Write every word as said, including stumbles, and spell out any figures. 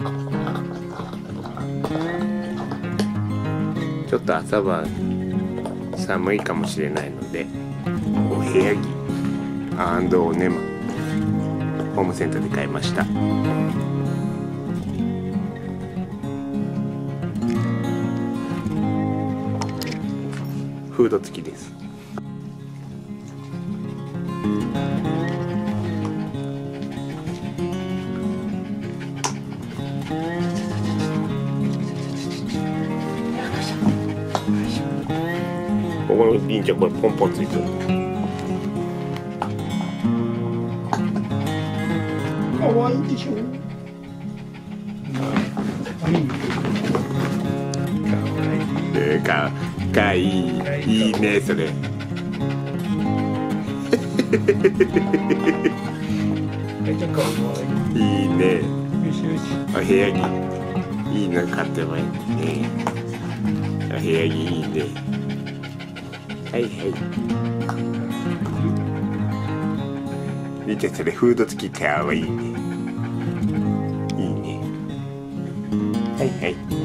ちょっと朝晩寒いかもしれないので、お部屋着&おねまホームセンターで買いました。フード付きです。ここのりんちゃん、これポンポンついてる。 かわいいでしょ。 えー、かかいい、いいねそれ。いいね。お部屋着いいの買ってもいいね。お部屋着いいね。はいはい。見てそれ、フード付きかわいいね。いいね。はいはい。